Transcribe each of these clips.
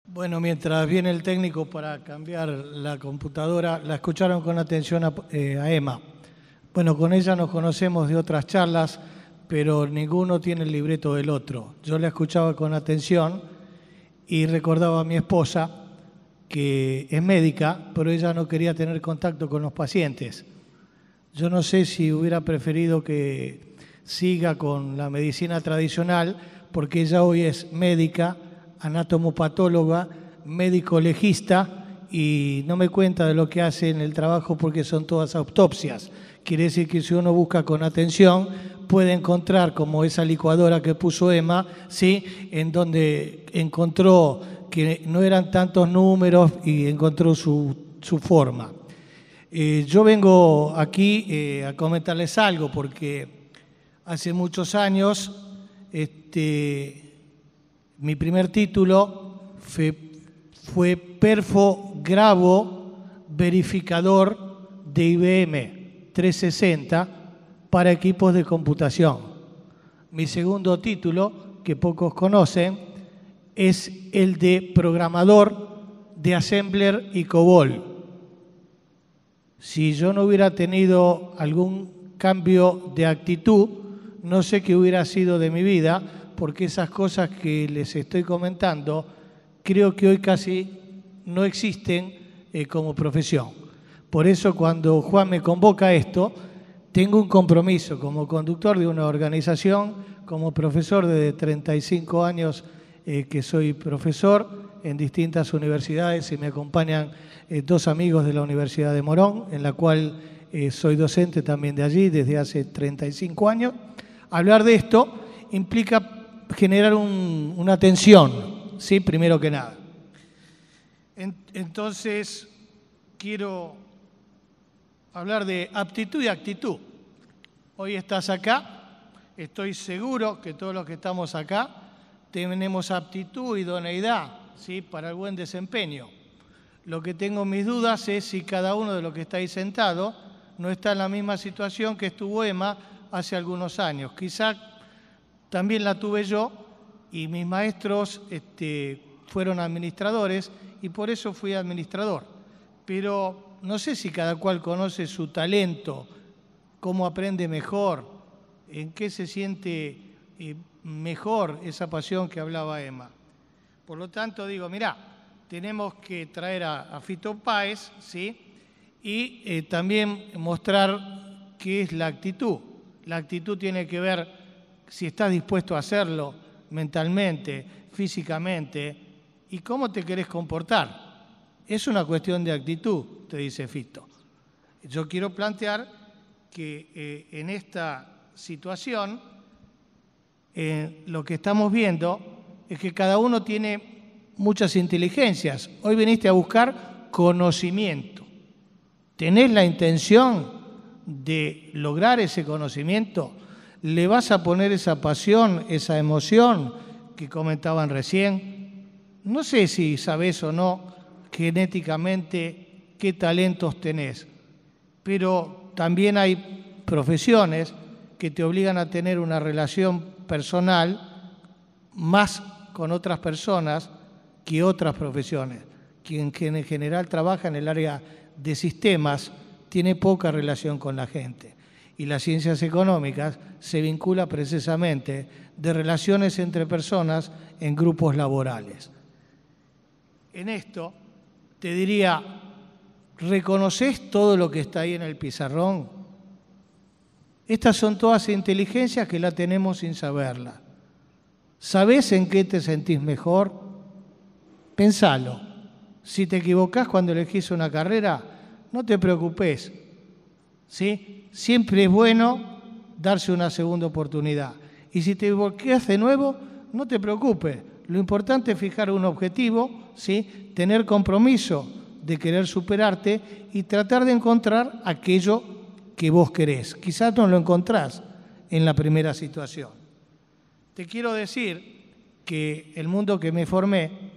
Bueno, mientras viene el técnico para cambiar la computadora, la escucharon con atención a Emma. Bueno, con ella nos conocemos de otras charlas, pero ninguno tiene el libreto del otro. Yo la escuchaba con atención y recordaba a mi esposa, que es médica, pero ella no quería tener contacto con los pacientes. Yo no sé si hubiera preferido que siga con la medicina tradicional, porque ella hoy es médica, anatomopatóloga, médico legista y no me cuenta de lo que hace en el trabajo porque son todas autopsias. Quiere decir que si uno busca con atención puede encontrar, como esa licuadora que puso Emma, ¿sí?, en donde encontró que no eran tantos números y encontró su forma. Yo vengo aquí a comentarles algo porque hace muchos años mi primer título fue perfografo verificador de IBM 360 para equipos de computación. Mi segundo título, que pocos conocen, es el de programador de Assembler y COBOL. Si yo no hubiera tenido algún cambio de actitud, no sé qué hubiera sido de mi vida, porque esas cosas que les estoy comentando creo que hoy casi no existen como profesión. Por eso cuando Juan me convoca a esto, tengo un compromiso como conductor de una organización, como profesor de 35 años que soy profesor en distintas universidades y me acompañan dos amigos de la Universidad de Morón, en la cual soy docente también de allí desde hace 35 años. Hablar de esto implica generar una tensión, ¿sí?, primero que nada. Entonces, quiero hablar de aptitud y actitud. Hoy estás acá, estoy seguro que todos los que estamos acá tenemos aptitud y idoneidad, ¿sí?, para el buen desempeño. Lo que tengo mis dudas es si cada uno de los que está ahí sentado no está en la misma situación que estuvo Emma hace algunos años. Quizá también la tuve yo y mis maestros fueron administradores y por eso fui administrador. Pero no sé si cada cual conoce su talento, cómo aprende mejor, en qué se siente mejor esa pasión que hablaba Emma. Por lo tanto, digo, mirá, tenemos que traer a Fito Páez, ¿sí?, y también mostrar qué es la actitud. La actitud tiene que ver si estás dispuesto a hacerlo mentalmente, físicamente, y cómo te querés comportar. Es una cuestión de actitud, te dice Fito. Yo quiero plantear que en esta situación lo que estamos viendo es que cada uno tiene muchas inteligencias. Hoy viniste a buscar conocimiento. ¿Tenés la intención de lograr ese conocimiento? ¿Le vas a poner esa pasión, esa emoción que comentaban recién? No sé si sabés o no genéticamente qué talentos tenés, pero también hay profesiones que te obligan a tener una relación personal más con otras personas que otras profesiones. Quien en general trabaja en el área de sistemas tiene poca relación con la gente. Y las ciencias económicas se vincula precisamente de relaciones entre personas en grupos laborales. En esto te diría, ¿reconoces todo lo que está ahí en el pizarrón? Estas son todas inteligencias que la tenemos sin saberla. ¿Sabés en qué te sentís mejor? Pensalo. Si te equivocás cuando elegís una carrera, no te preocupes, ¿sí? Siempre es bueno darse una segunda oportunidad. Y si te equivocás de nuevo, no te preocupes. Lo importante es fijar un objetivo, ¿sí?, tener compromiso de querer superarte y tratar de encontrar aquello que vos querés. Quizás no lo encontrás en la primera situación. Te quiero decir que el mundo que me formé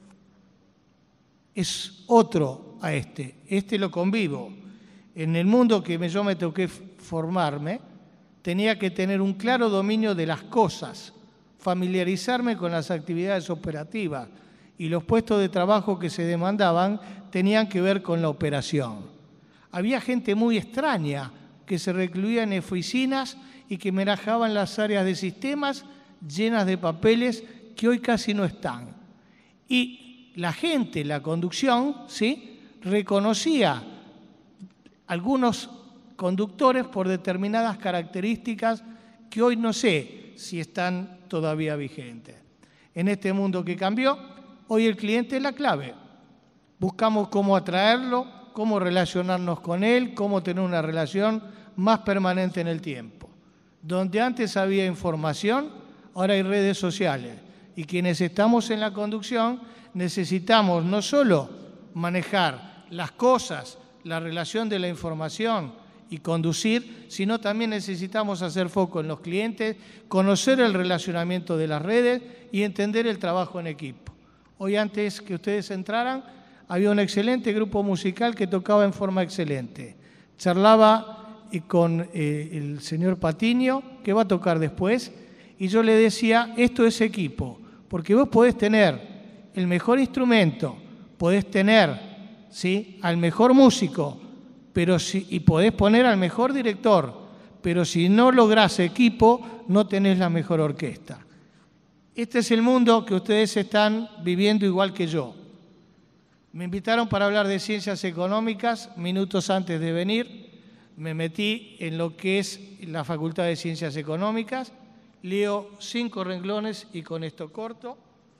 es otro a este. Este lo convivo. En el mundo que yo me toqué formarme, tenía que tener un claro dominio de las cosas, familiarizarme con las actividades operativas y los puestos de trabajo que se demandaban tenían que ver con la operación. Había gente muy extraña que se recluía en oficinas y que manejaban las áreas de sistemas llenas de papeles que hoy casi no están. Y la gente, la conducción, ¿sí?, reconocía algunos conductores por determinadas características que hoy no sé si están todavía vigentes. En este mundo que cambió, hoy el cliente es la clave. Buscamos cómo atraerlo, cómo relacionarnos con él, cómo tener una relación más permanente en el tiempo. Donde antes había información, ahora hay redes sociales. Y quienes estamos en la conducción necesitamos no solo manejar las cosas, la relación de la información y conducir, sino también necesitamos hacer foco en los clientes, conocer el relacionamiento de las redes y entender el trabajo en equipo. Hoy, antes que ustedes entraran, había un excelente grupo musical que tocaba en forma excelente. Charlaba con el señor Patiño, que va a tocar después, y yo le decía, esto es equipo, porque vos podés tener el mejor instrumento, podés tener, ¿sí?, al mejor músico, y podés poner al mejor director, pero si no lográs equipo, no tenés la mejor orquesta. Este es el mundo que ustedes están viviendo igual que yo. Me invitaron para hablar de ciencias económicas minutos antes de venir. Me metí en lo que es la Facultad de Ciencias Económicas. Leo 5 renglones y con esto corto.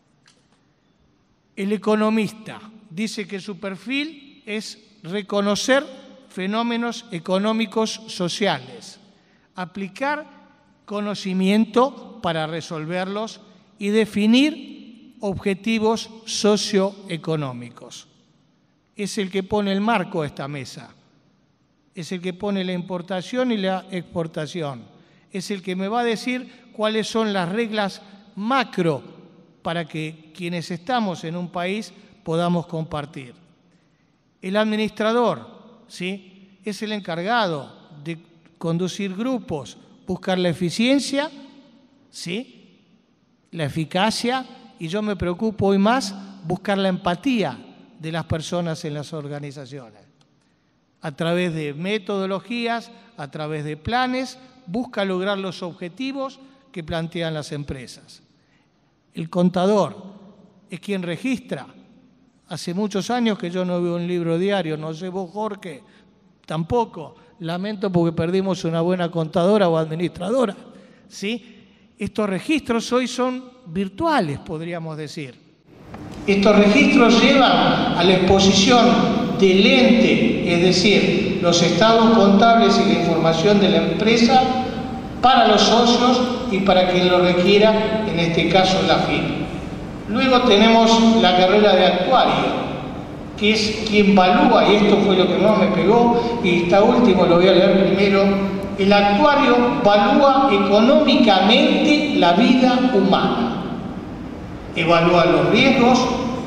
El economista dice que su perfil es reconocer fenómenos económicos sociales, aplicar conocimiento para resolverlos y definir objetivos socioeconómicos. Es el que pone el marco a esta mesa, es el que pone la importación y la exportación, es el que me va a decir cuáles son las reglas macro para que quienes estamos en un país podamos compartir. El administrador, ¿sí?, es el encargado de conducir grupos, buscar la eficiencia, ¿sí?, la eficacia, y yo me preocupo hoy más buscar la empatía de las personas en las organizaciones. A través de metodologías, a través de planes, busca lograr los objetivos que plantean las empresas. El contador es quien registra. Hace muchos años que yo no veo un libro diario, no sé vos, Jorge, tampoco. Lamento porque perdimos una buena contadora o administradora, ¿sí? Estos registros hoy son virtuales, podríamos decir. Estos registros llevan a la exposición del ente, es decir, los estados contables y la información de la empresa para los socios y para quien lo requiera, en este caso la FIP. Luego tenemos la carrera de actuario, que es quien evalúa, y esto fue lo que más me pegó, y esta última lo voy a leer primero. El actuario evalúa económicamente la vida humana, evalúa los riesgos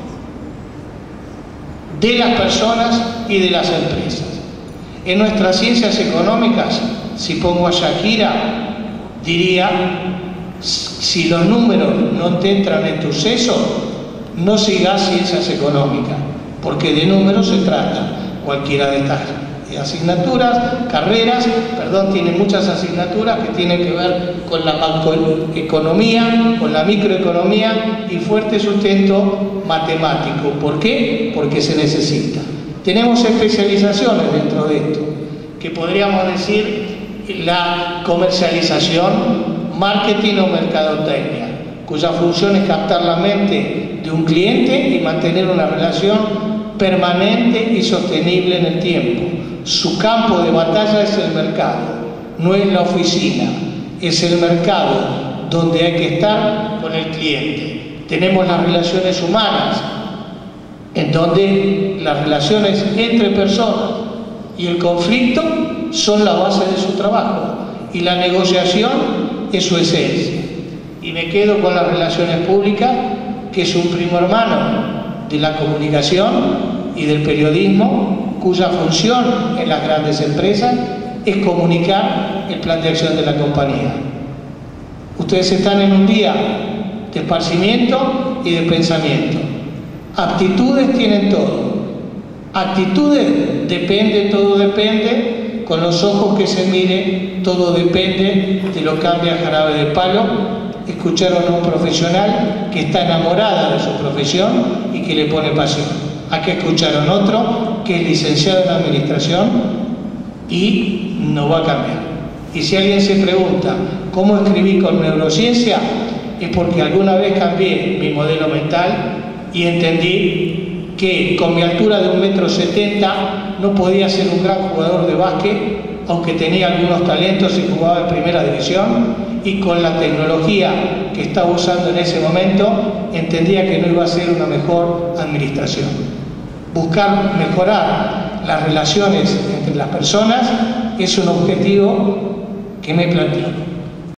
de las personas y de las empresas. En nuestras ciencias económicas, si pongo a Shakira, diría, si los números no te entran en tu seso, no sigas ciencias económicas, porque de números se trata. Cualquiera de estas carreras, tiene muchas asignaturas que tienen que ver con la macroeconomía, con la microeconomía y fuerte sustento matemático. ¿Por qué? Porque se necesita. Tenemos especializaciones dentro de esto, que podríamos decir la comercialización, marketing o mercadotecnia, cuya función es captar la mente de un cliente y mantener una relación permanente y sostenible en el tiempo. Su campo de batalla es el mercado, no es la oficina, es el mercado donde hay que estar con el cliente. Tenemos las relaciones humanas, en donde las relaciones entre personas y el conflicto son la base de su trabajo y la negociación es su esencia. Y me quedo con las relaciones públicas, que es un primo hermano de la comunicación y del periodismo, cuya función en las grandes empresas es comunicar el plan de acción de la compañía. Ustedes están en un día de esparcimiento y de pensamiento. Aptitudes tienen todo. Actitudes depende, todo depende. Con los ojos que se mire, todo depende. Te lo cambia Jarabe de Palo. Escucharon a un profesional que está enamorada de su profesión y que le pone pasión. Aquí escucharon otro que es licenciado en administración y no va a cambiar. Y si alguien se pregunta cómo escribí con neurociencia, es porque alguna vez cambié mi modelo mental y entendí que con mi altura de 1,70 m no podía ser un gran jugador de básquet, aunque tenía algunos talentos y jugaba en primera división, y con la tecnología que estaba usando en ese momento, entendía que no iba a ser una mejor administración. Buscar mejorar las relaciones entre las personas es un objetivo que me planteo.